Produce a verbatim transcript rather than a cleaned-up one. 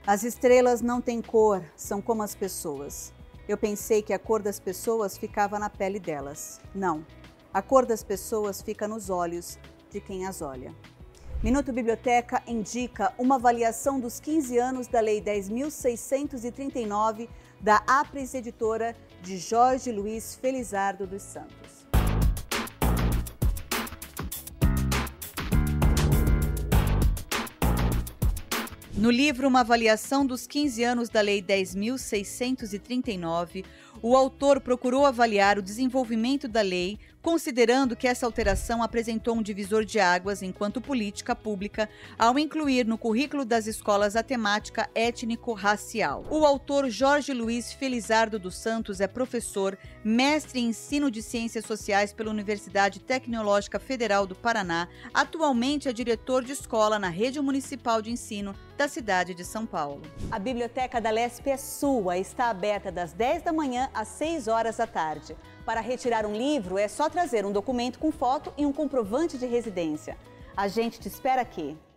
As estrelas não têm cor, são como as pessoas. Eu pensei que a cor das pessoas ficava na pele delas. Não. A cor das pessoas fica nos olhos de quem as olha. Minuto Biblioteca indica uma avaliação dos quinze anos da Lei dez mil seiscentos e trinta e nove da Apres Editora de Jorge Luiz Felizardo dos Santos. No livro Uma Avaliação dos quinze anos da Lei dez mil seiscentos e trinta e nove, o autor procurou avaliar o desenvolvimento da lei, considerando que essa alteração apresentou um divisor de águas enquanto política pública ao incluir no currículo das escolas a temática étnico-racial. O autor Jorge Luiz Felizardo dos Santos é professor, mestre em ensino de ciências sociais pela Universidade Tecnológica Federal do Paraná, atualmente é diretor de escola na rede municipal de ensino da cidade de São Paulo. A Biblioteca da Lesp é sua, está aberta das dez da manhã às seis horas da tarde. Para retirar um livro, é só trazer um documento com foto e um comprovante de residência. A gente te espera aqui.